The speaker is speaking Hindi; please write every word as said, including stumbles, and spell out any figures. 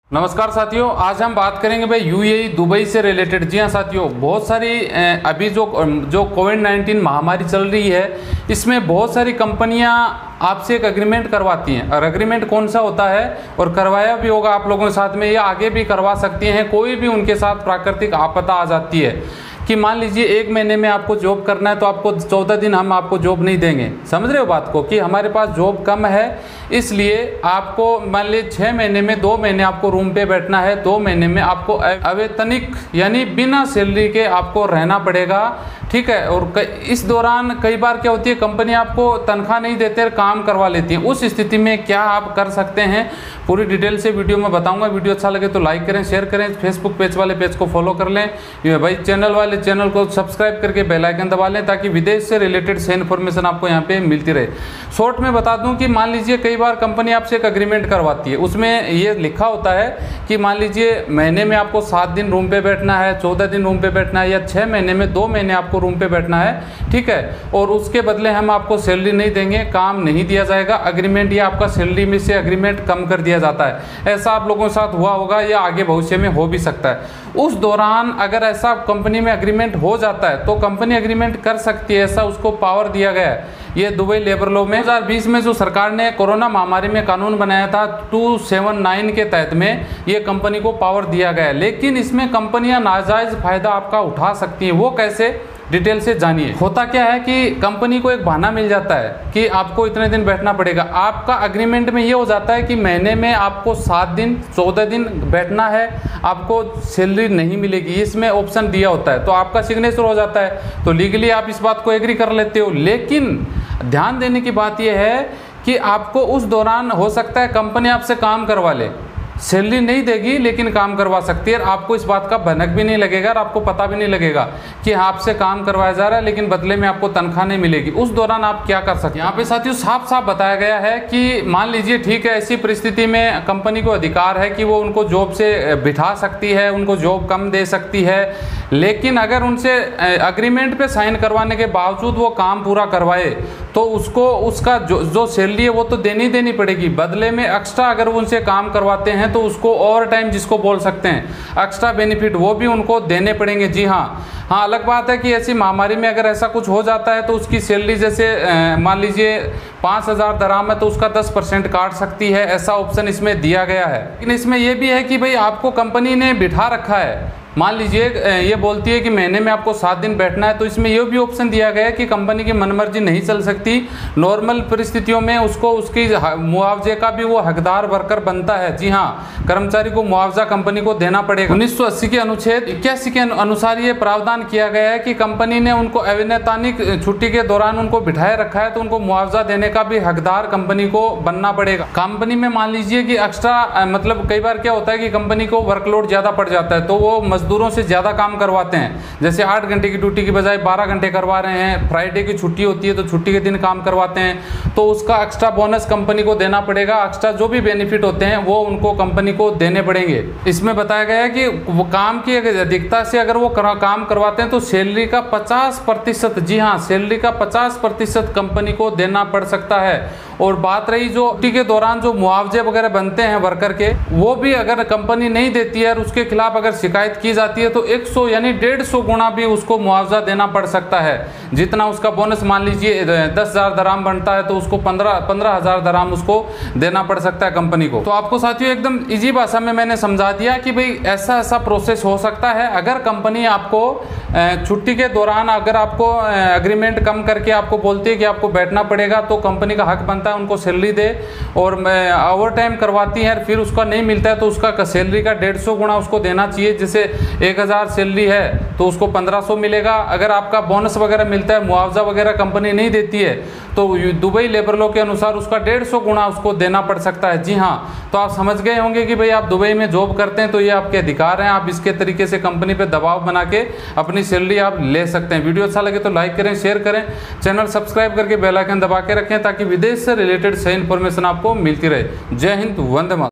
नमस्कार साथियों, आज हम बात करेंगे भाई यूएई दुबई से रिलेटेड। जी हाँ साथियों, बहुत सारी अभी जो जो कोविड नाइन्टीन महामारी चल रही है, इसमें बहुत सारी कंपनियां आपसे एक एग्रीमेंट करवाती हैं। और एग्रीमेंट कौन सा होता है और करवाया भी होगा आप लोगों के साथ में, या आगे भी करवा सकती हैं। कोई भी उनके साथ प्राकृतिक आपदा आ जाती है कि मान लीजिए एक महीने में आपको जॉब करना है तो आपको चौदह दिन हम आपको जॉब नहीं देंगे। समझ रहे हो बात को, कि हमारे पास जॉब कम है इसलिए आपको मान लीजिए छः महीने में दो महीने आपको रूम पे बैठना है, दो महीने में आपको अवैतनिक यानी बिना सैलरी के आपको रहना पड़ेगा। ठीक है। और इस दौरान कई बार क्या होती है, कंपनी आपको तनख्वाह नहीं देते, काम करवा लेती है। उस स्थिति में क्या आप कर सकते हैं, पूरी डिटेल से वीडियो में बताऊंगा। वीडियो अच्छा लगे तो लाइक करें, शेयर करें, फेसबुक पेज वाले पेज को फॉलो कर लें, भाई चैनल वाले चैनल को सब्सक्राइब करके बेल आइकन दबा लें, ताकि विदेश से रिलेटेड से इन्फॉर्मेशन आपको यहाँ पे मिलती रहे। शॉर्ट में बता दूं कि मान लीजिए कई बार कंपनी आपसे एक एग्रीमेंट करवाती है, उसमें ये लिखा होता है कि मान लीजिए महीने में आपको सात दिन रूम पे बैठना है, चौदह दिन रूम पे बैठना है, या छः महीने में दो महीने आपको रूम पे बैठना है। ठीक है। और उसके बदले हम आपको सैलरी नहीं देंगे, काम नहीं दिया जाएगा। एग्रीमेंट या आपका सैलरी में से एग्रीमेंट कम कर दिया जाता है। ऐसा आप लोगों के साथ हुआ होगा या आगे भविष्य में हो भी सकता है। उस दौरान अगर ऐसा कंपनी में एग्रीमेंट हो जाता है तो कंपनी एग्रीमेंट कर सकती है, ऐसा उसको पावर दिया गया है। ये दुबई लेबर लॉ में दो हज़ार बीस में जो सरकार ने कोरोना महामारी में कानून बनाया था दो सौ उन्यासी के तहत में ये कंपनी को पावर दिया गया है। लेकिन इसमें कंपनियां नाजायज फायदा आपका उठा सकती हैं। वो कैसे, डिटेल से जानिए। होता क्या है कि कंपनी को एक बहाना मिल जाता है कि आपको इतने दिन बैठना पड़ेगा। आपका एग्रीमेंट में ये हो जाता है कि महीने में आपको सात दिन चौदह दिन बैठना है, आपको सैलरी नहीं मिलेगी, इसमें ऑप्शन दिया होता है। तो आपका सिग्नेचर हो जाता है, तो लीगली आप इस बात को एग्री कर लेते हो। लेकिन ध्यान देने की बात यह है कि आपको उस दौरान हो सकता है कंपनी आपसे काम करवा ले, सैलरी नहीं देगी लेकिन काम करवा सकती है। आपको इस बात का भनक भी नहीं लगेगा और आपको पता भी नहीं लगेगा कि आपसे काम करवाया जा रहा है, लेकिन बदले में आपको तनख्वाह नहीं मिलेगी। उस दौरान आप क्या कर सकते हैं, यहाँ पे साथियों साफ साफ बताया गया है कि मान लीजिए ठीक है, ऐसी परिस्थिति में कंपनी को अधिकार है कि वो उनको जॉब से बिठा सकती है, उनको जॉब कम दे सकती है। लेकिन अगर उनसे एग्रीमेंट पे साइन करवाने के बावजूद वो काम पूरा करवाए तो उसको उसका जो जो सैलरी है वो तो देनी देनी पड़ेगी। बदले में एक्स्ट्रा अगर वो उनसे काम करवाते हैं तो उसको ओवर टाइम जिसको बोल सकते हैं, एक्स्ट्रा बेनिफिट, वो भी उनको देने पड़ेंगे। जी हाँ हाँ अलग बात है कि ऐसी महामारी में अगर ऐसा कुछ हो जाता है तो उसकी सैलरी जैसे मान लीजिए पाँच हज़ार दराम है तो उसका दस परसेंट काट सकती है। ऐसा ऑप्शन इसमें दिया गया है। लेकिन इसमें यह भी है कि भाई आपको कंपनी ने बिठा रखा है, मान लीजिए ये बोलती है कि महीने में आपको सात दिन बैठना है, तो इसमें यह भी ऑप्शन दिया गया है कि कंपनी की मनमर्जी नहीं चल सकती। नॉर्मल परिस्थितियों में उसको उसकी मुआवजे का भी वो हकदार वर्कर बनता है। जी हाँ, कर्मचारी को मुआवजा कंपनी को देना पड़ेगा। उन्नीस सौ अस्सी के अनुच्छेद इक्यासी के अनुसार ये प्रावधान किया गया है कि कंपनी ने उनको अवैतनिक छुट्टी के दौरान उनको बिठाए रखा है तो उनको मुआवजा देने का भी हकदार कंपनी को बनना पड़ेगा। कंपनी में मान लीजिए कि एक्स्ट्रा मतलब कई बार क्या होता है कि कंपनी को वर्कलोड ज्यादा पड़ जाता है तो वो मजदूरों से ज्यादा काम करवाते हैं। जैसे आठ घंटे की ड्यूटी की बजाय बारह घंटे करवा रहे हैं, फ्राइडे की छुट्टी होती है तो छुट्टी के दिन काम करवाते हैं, तो उसका एक्स्ट्रा बोनस कंपनी को देना पड़ेगा। एक्स्ट्रा जो भी बेनिफिट होते हैं वो उनको कंपनी को देने पड़ेंगे। इसमें बताया गया है कि वो काम की अधिकता से अगर वो कर, काम करवाते हैं तो सैलरी का पचास प्रतिशत, जी हाँ सैलरी का पचास प्रतिशत कंपनी को देना पड़ सकता है। और बात रही जो छुट्टी के दौरान जो मुआवजे वगैरह बनते हैं वर्कर के, वो भी अगर कंपनी नहीं देती है और उसके खिलाफ अगर शिकायत की जाती है तो एक सौ यानी डेढ़ सौ गुना भी उसको मुआवजा देना पड़ सकता है। जितना उसका बोनस मान लीजिए दस हजार दराम बनता है तो उसको पंद्रह पंद्रह हजार दराम उसको देना पड़ सकता है कंपनी को। तो आपको साथियों एकदम इजी भाषा में मैंने समझा दिया कि भाई ऐसा ऐसा प्रोसेस हो सकता है। अगर कंपनी आपको छुट्टी के दौरान अगर आपको एग्रीमेंट कम करके आपको बोलती है कि आपको बैठना पड़ेगा तो कंपनी का हक बनता है उनको सैलरी दे, और ओवर टाइम करवाती है फिर उसका नहीं मिलता है तो उसका सैलरी का डेढ़ सौ गुना उसको देना चाहिए। जैसे एक हजार सैलरी है तो उसको पंद्रह सौ मिलेगा। अगर आपका बोनस वगैरह मिलता है, मुआवजा वगैरह कंपनी नहीं देती है तो दुबई लेबर लॉ के अनुसार उसका डेढ़ सौ गुना उसको देना पड़ सकता है। जी हाँ, तो आप समझ गए होंगे कि भाई आप दुबई में जॉब करते हैं तो ये आपके अधिकार हैं। आप इसके तरीके से कंपनी पे दबाव बना के अपनी सैलरी आप ले सकते हैं। वीडियो अच्छा लगे तो लाइक करें, शेयर करें, चैनल सब्सक्राइब करके बेल आइकन दबा के रखें ताकि विदेश से रिलेटेड सही इन्फॉर्मेशन आपको मिलती रहे। जय हिंद, वंदे मातरम।